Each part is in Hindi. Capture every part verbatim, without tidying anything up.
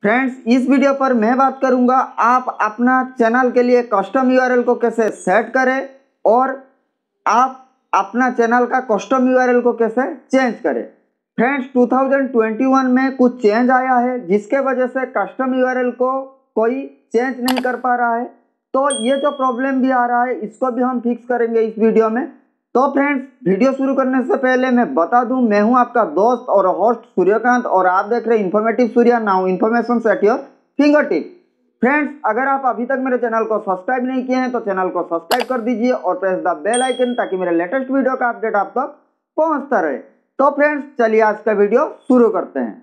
फ्रेंड्स, इस वीडियो पर मैं बात करूंगा आप अपना चैनल के लिए कस्टम यूआरएल को कैसे सेट करें और आप अपना चैनल का कस्टम यूआरएल को कैसे चेंज करें। फ्रेंड्स, दो हज़ार इक्कीस में कुछ चेंज आया है जिसके वजह से कस्टम यूआरएल को कोई चेंज नहीं कर पा रहा है। तो ये जो प्रॉब्लम भी आ रहा है इसको भी हम फिक्स करेंगे इस वीडियो में। तो फ्रेंड्स, वीडियो शुरू करने से पहले मैं बता दूं, मैं हूं आपका दोस्त और होस्ट सूर्यकांत और आप देख रहे हैं informative Surya now information at your fingertip. Friends, अगर आप अभी तक मेरे चैनल को सब्सक्राइब नहीं किए हैं तो चैनल को सब्सक्राइब कर दीजिए और प्रेस द बेल आइकन ताकि मेरे लेटेस्ट वीडियो का अपडेट आप तक पहुंचता रहे। तो फ्रेंड्स, चलिए आज का वीडियो शुरू करते हैं।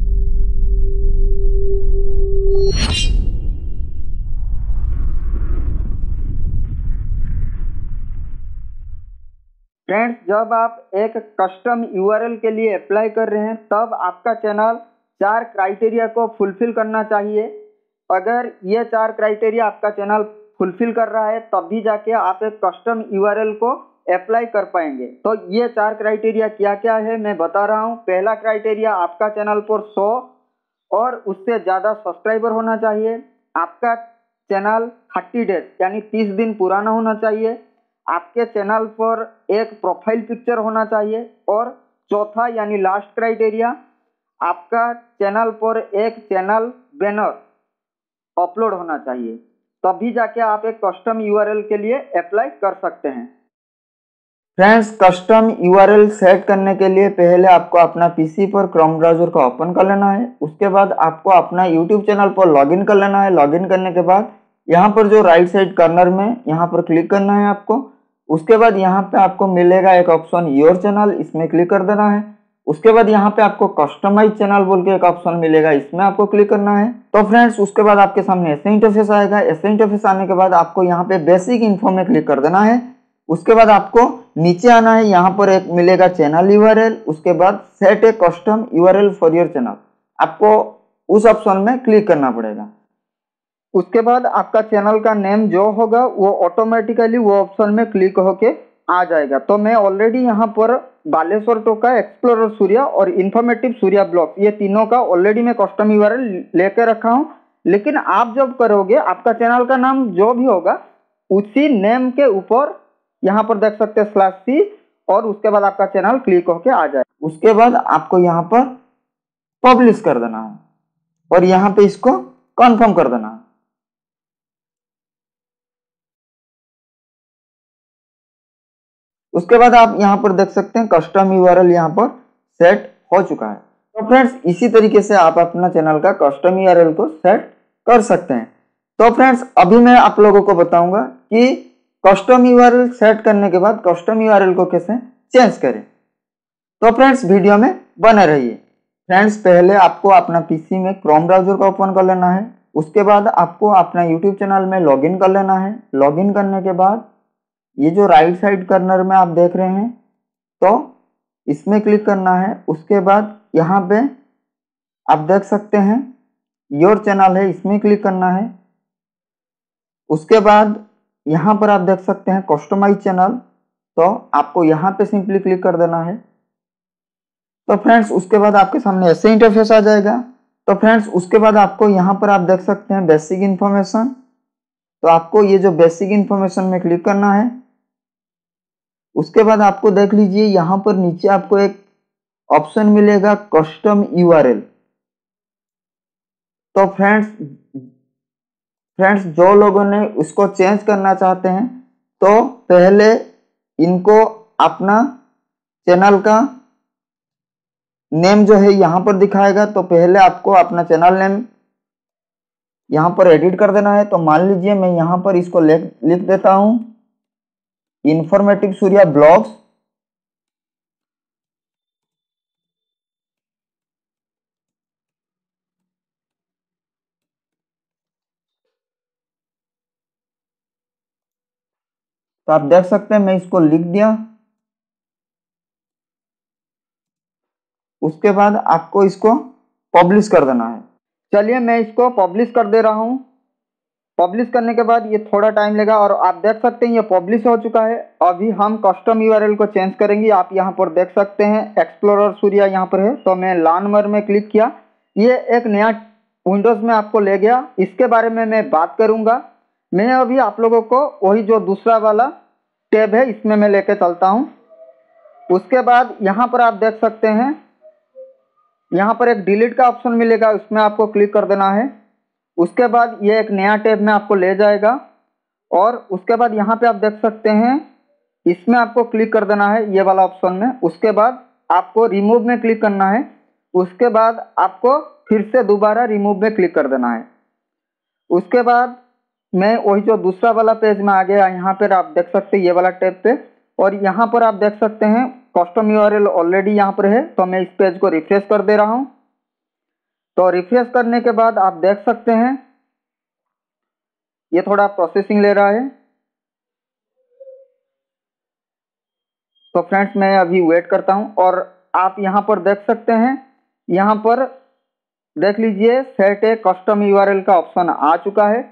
फ्रेंड्स, जब आप एक कस्टम यूआरएल के लिए अप्लाई कर रहे हैं तब आपका चैनल चार क्राइटेरिया को फुलफिल करना चाहिए। अगर ये चार क्राइटेरिया आपका चैनल फुलफिल कर रहा है तब भी जाके आप एक कस्टम यूआरएल को अप्लाई कर पाएंगे। तो ये चार क्राइटेरिया क्या क्या है मैं बता रहा हूँ। पहला क्राइटेरिया, आपका चैनल पर सौ और उससे ज़्यादा सब्सक्राइबर होना चाहिए। आपका चैनल थर्टी डेज यानी तीस दिन पुराना होना चाहिए। आपके चैनल पर एक प्रोफाइल पिक्चर होना चाहिए। और चौथा यानी लास्ट क्राइटेरिया, आपका चैनल पर एक चैनल बैनर अपलोड होना चाहिए। तभी जाके आप एक कस्टम यूआरएल के लिए अप्लाई कर सकते हैं। फ्रेंड्स, कस्टम यूआरएल सेट करने के लिए पहले आपको अपना पीसी पर क्रोम ब्राउजर को ओपन कर लेना है। उसके बाद आपको अपना यूट्यूब चैनल पर लॉगिन कर लेना है। लॉगिन करने के बाद यहाँ पर जो राइट साइड कॉर्नर में यहाँ पर क्लिक करना है आपको। उसके बाद यहाँ पे आपको मिलेगा एक ऑप्शन योर चैनल, इसमें क्लिक कर देना है। उसके बाद यहाँ पे आपको कस्टमाइज चैनल बोल के एक ऑप्शन मिलेगा, इसमें आपको क्लिक करना है। तो फ्रेंड्स, उसके बाद आपके सामने ऐसे इंटरफेस आएगा। ऐसे इंटरफेस आने के बाद आपको यहाँ पे बेसिक इन्फो में क्लिक कर देना है। उसके बाद आपको नीचे आना है, यहाँ पर एक मिलेगा चैनल यूआरएल। उसके बाद set a custom URL for your channel, आपको उस ऑप्शन में क्लिक करना पड़ेगा। उसके बाद आपका चैनल का नेम जो होगा वो ऑटोमेटिकली वो ऑप्शन में क्लिक होके आ जाएगा। तो मैं ऑलरेडी यहाँ पर बालेश्वर टोका, एक्सप्लोरर सूर्या और इन्फॉर्मेटिव सूर्या ब्लॉग, ये तीनों का ऑलरेडी मैं कस्टम यूआरएल लेकर रखा हूँ। लेकिन आप जब करोगे आपका चैनल का नाम जो भी होगा उसी नेम के ऊपर यहाँ पर देख सकते हैं स्लैश सी, और उसके बाद आपका चैनल क्लिक होके आ जाए। उसके बाद आपको यहाँ पर पब्लिश कर देना है और यहाँ पे इसको कंफर्म कर देना है। उसके बाद आप यहाँ पर देख सकते हैं कस्टम यूआरएल यहाँ पर सेट हो चुका है। तो फ्रेंड्स, इसी तरीके से आप अपना चैनल का कस्टम यूआरएल को सेट कर सकते हैं। तो फ्रेंड्स, अभी मैं आप लोगों को बताऊंगा कि कस्टम यूआरएल सेट करने के बाद कस्टम यूआरएल को कैसे चेंज करें। तो फ्रेंड्स, वीडियो में बने रहिए। फ्रेंड्स, पहले आपको अपना पीसी में क्रोम ब्राउजर को ओपन कर लेना है। उसके बाद आपको अपना यूट्यूब चैनल में लॉगिन कर लेना है। लॉगिन करने के बाद ये जो राइट साइड कॉर्नर में आप देख रहे हैं तो इसमें क्लिक करना है। उसके बाद यहाँ पे आप देख सकते हैं योर चैनल है, इसमें क्लिक करना है। उसके बाद यहाँ पर आप देख सकते हैं कस्टमाइज चैनल, तो आपको यहाँ पे सिंपली क्लिक कर देना है। तो फ्रेंड्स, उसके बाद आपके सामने ऐसे इंटरफेस आ जाएगा। तो फ्रेंड्स, उसके बाद आपको यहाँ पर आप देख सकते हैं बेसिक इन्फॉर्मेशन, तो आपको ये जो बेसिक इन्फॉर्मेशन में क्लिक करना है। उसके बाद आपको देख लीजिए यहाँ पर नीचे आपको एक ऑप्शन मिलेगा कस्टम यूआरएल। तो फ्रेंड्स फ्रेंड्स जो लोगों ने उसको चेंज करना चाहते हैं तो पहले इनको अपना चैनल का नेम जो है यहाँ पर दिखाएगा। तो पहले आपको अपना चैनल नेम यहाँ पर एडिट कर देना है। तो मान लीजिए मैं यहाँ पर इसको लिख देता हूँ इन्फॉर्मेटिव सूर्या ब्लॉग्स। तो आप देख सकते हैं मैं इसको लिख दिया। उसके बाद आपको इसको पब्लिश कर देना है। चलिए मैं इसको पब्लिश कर दे रहा हूँ। पब्लिश करने के बाद ये थोड़ा टाइम लेगा और आप देख सकते हैं ये पब्लिश हो चुका है। अभी हम कस्टम यूआरएल को चेंज करेंगे। आप यहाँ पर देख सकते हैं एक्सप्लोरर सूर्या यहाँ पर है, तो मैं लानमर में क्लिक किया। ये एक नया विंडोज़ में आपको ले गया, इसके बारे में मैं बात करूंगा। मैं अभी आप लोगों को वही जो दूसरा वाला टैब है इसमें मैं लेके चलता हूं। उसके बाद यहाँ पर आप देख सकते हैं, यहाँ पर एक डिलीट का ऑप्शन मिलेगा, उसमें आपको क्लिक कर देना है। उसके बाद ये एक नया टैब में आपको ले जाएगा और उसके बाद यहाँ पे आप देख सकते हैं, इसमें आपको क्लिक कर देना है ये वाला ऑप्शन में। उसके बाद आपको रिमूव में क्लिक करना है। उसके बाद आपको फिर से दोबारा रिमूव में क्लिक कर देना है। उसके बाद मैं वही जो दूसरा वाला पेज में आ गया, यहाँ पर आप देख सकते हैं ये वाला टैब पे, और यहाँ पर आप देख सकते हैं कस्टम यूआरएल ऑलरेडी यहाँ पर है। तो मैं इस पेज को रिफ्रेश कर दे रहा हूँ। तो रिफ्रेश करने के बाद आप देख सकते हैं ये थोड़ा प्रोसेसिंग ले रहा है। तो फ्रेंड्स मैं अभी वेट करता हूं और आप यहां पर देख सकते हैं, यहां पर देख लीजिए सेट ए कस्टम यूआरएल का ऑप्शन आ चुका है।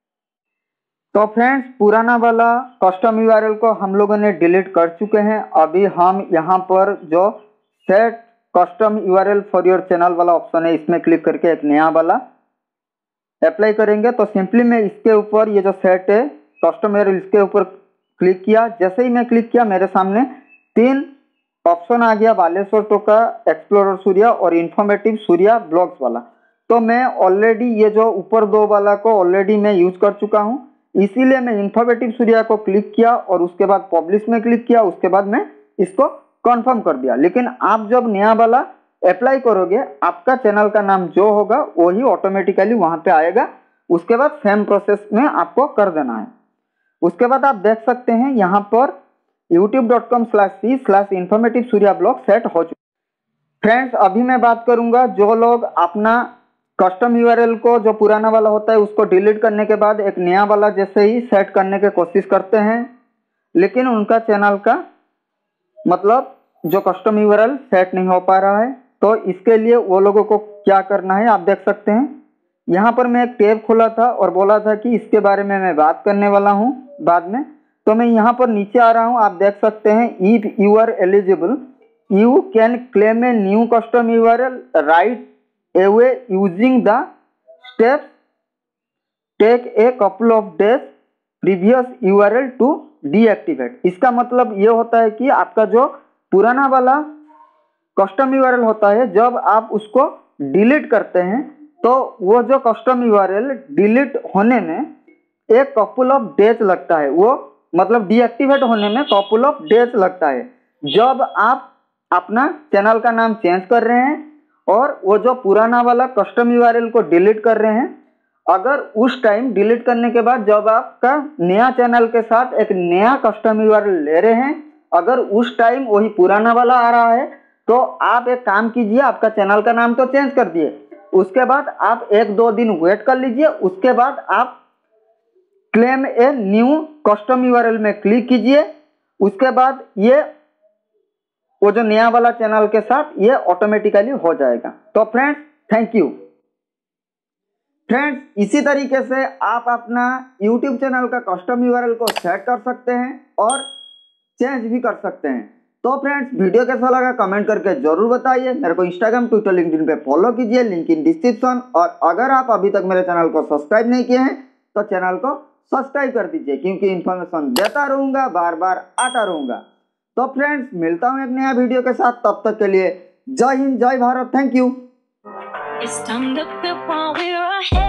तो फ्रेंड्स पुराना वाला कस्टम यूआरएल को हम लोगों ने डिलीट कर चुके हैं। अभी हम यहां पर जो set custom URL for your channel वाला ऑप्शन है इसमें क्लिक करके एक नया वाला अप्लाई करेंगे। तो सिंपली मैं इसके ऊपर ये जो सेट है कस्टम यूआरएल इसके ऊपर क्लिक किया। जैसे ही मैं क्लिक किया मेरे सामने तीन ऑप्शन आ गया, बालेश्वर टोका, एक्सप्लोरर सूर्या और इन्फॉर्मेटिव सूर्या ब्लॉग्स वाला। तो मैं ऑलरेडी ये जो ऊपर दो वाला को ऑलरेडी मैं यूज कर चुका हूँ, इसीलिए मैं इन्फॉर्मेटिव सूर्या को क्लिक किया और उसके बाद पब्लिश में क्लिक किया। उसके बाद मैं इसको कंफर्म कर दिया। लेकिन आप जब नया वाला अप्लाई करोगे आपका चैनल का नाम जो होगा वही ऑटोमेटिकली वहां पे आएगा। उसके बाद सेम प्रोसेस में आपको कर देना है। उसके बाद आप देख सकते हैं यहाँ पर YouTube dot com slash c slash informative Surya blog set हो चुका। फ्रेंड्स अभी मैं बात करूंगा जो लोग अपना कस्टम यूआरएल को जो पुराना वाला होता है उसको डिलीट करने के बाद एक नया वाला जैसे ही सेट करने की कोशिश करते हैं, लेकिन उनका चैनल का मतलब जो कस्टम यूआरएल सेट नहीं हो पा रहा है। तो इसके लिए वो लोगों को क्या करना है आप देख सकते हैं। यहाँ पर मैं एक टैब खोला था और बोला था कि इसके बारे में मैं बात करने वाला हूँ बाद में। तो मैं यहाँ पर नीचे आ रहा हूँ, आप देख सकते हैं if you are eligible you can claim a new custom URL right away using the steps take a couple of days previous URL to deactivate. इसका मतलब ये होता है कि आपका जो पुराना वाला कस्टम यूआरएल होता है जब आप उसको डिलीट करते हैं तो वो जो कस्टम यूआरएल डिलीट होने में एक कपल ऑफ डेज लगता है, वो मतलब डीएक्टिवेट होने में कपल ऑफ डेज लगता है। जब आप अपना चैनल का नाम चेंज कर रहे हैं और वो जो पुराना वाला कस्टम यूआरएल को डिलीट कर रहे हैं, अगर उस टाइम डिलीट करने के बाद जब आपका नया चैनल के साथ एक नया कस्टम यूआरएल ले रहे हैं, अगर उस टाइम वही पुराना वाला आ रहा है तो आप एक काम कीजिए, आपका चैनल का नाम तो चेंज कर दिए, उसके बाद आप एक दो दिन वेट कर लीजिए। उसके बाद आप claim a new custom URL में क्लिक कीजिए। उसके बाद ये वो जो नया वाला चैनल के साथ ये ऑटोमेटिकली हो जाएगा। तो फ्रेंड्स थैंक यू। फ्रेंड्स इसी तरीके से आप अपना यूट्यूब चैनल का कस्टम यूआरएल को सेट कर सकते हैं और चेंज भी कर सकते हैं। तो फ्रेंड्स वीडियो कैसा लगा कमेंट करके जरूर बताइए। मेरे को इंस्टाग्राम, ट्विटर, लिंक्डइन पे फॉलो कीजिए, लिंक इन डिस्क्रिप्शन। और अगर आप अभी तक मेरे चैनल को सब्सक्राइब नहीं किए हैं तो चैनल को सब्सक्राइब कर दीजिए, क्योंकि इन्फॉर्मेशन देता रहूंगा, बार बार आता रहूंगा। तो फ्रेंड्स मिलता हूं एक नया वीडियो के साथ, तब तक के लिए जय हिंद, जय भारत, थैंक यू।